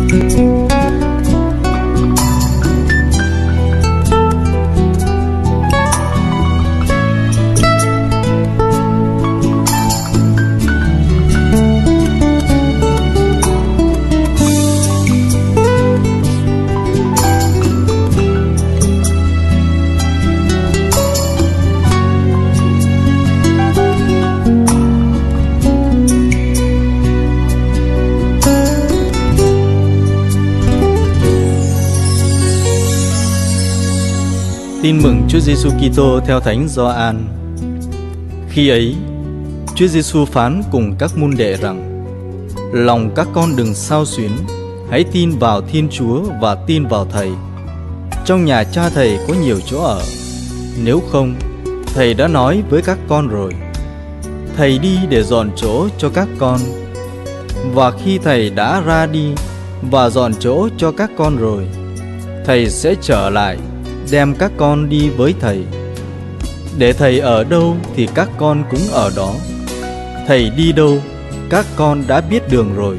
Tin mừng Chúa Giêsu Kitô theo Thánh Gioan. Khi ấy, Chúa Giêsu phán cùng các môn đệ rằng: lòng các con đừng xao xuyến, hãy tin vào Thiên Chúa và tin vào Thầy. Trong nhà Cha Thầy có nhiều chỗ ở, nếu không, Thầy đã nói với các con rồi. Thầy đi để dọn chỗ cho các con. Và khi Thầy đã ra đi và dọn chỗ cho các con rồi, Thầy sẽ trở lại đem các con đi với Thầy. Để Thầy ở đâu thì các con cũng ở đó. Thầy đi đâu, các con đã biết đường rồi.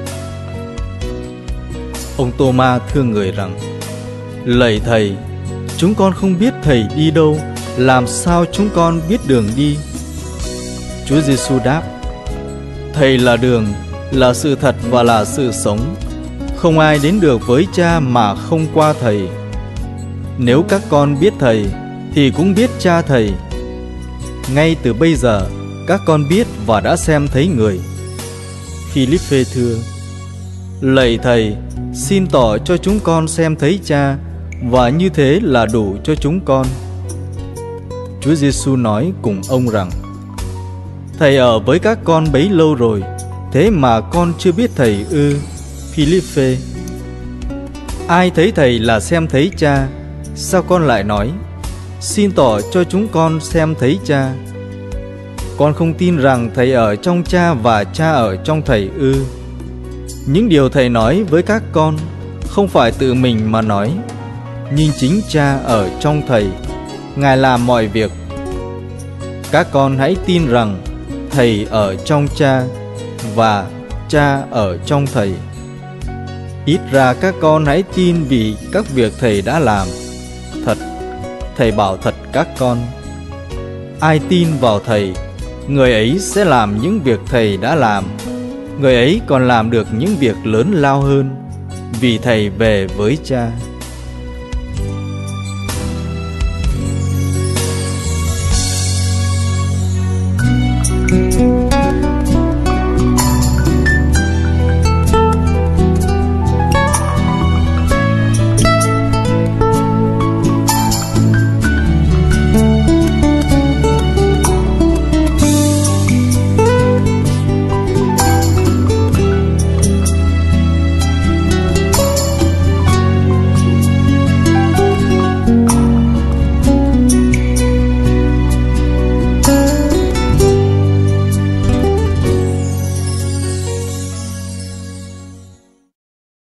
Ông Tô-ma thưa người rằng: lạy Thầy, chúng con không biết Thầy đi đâu, làm sao chúng con biết đường đi? Chúa Giêsu đáp: Thầy là đường, là sự thật và là sự sống. Không ai đến được với Cha mà không qua Thầy. Nếu các con biết Thầy thì cũng biết Cha Thầy. Ngay từ bây giờ các con biết và đã xem thấy người. Philippe thưa: lạy Thầy, xin tỏ cho chúng con xem thấy Cha, và như thế là đủ cho chúng con. Chúa Giêsu nói cùng ông rằng: Thầy ở với các con bấy lâu rồi, thế mà con chưa biết Thầy ư? Philippe, ai thấy Thầy là xem thấy Cha? Sao con lại nói: xin tỏ cho chúng con xem thấy Cha? Con không tin rằng Thầy ở trong Cha và Cha ở trong Thầy ư? Những điều Thầy nói với các con không phải tự mình mà nói, nhưng chính Cha ở trong Thầy, Ngài làm mọi việc. Các con hãy tin rằng Thầy ở trong Cha và Cha ở trong Thầy. Ít ra các con hãy tin vì các việc Thầy đã làm. Thật, Thầy bảo thật các con, ai tin vào Thầy, người ấy sẽ làm những việc Thầy đã làm. Người ấy còn làm được những việc lớn lao hơn, vì Thầy về với Cha.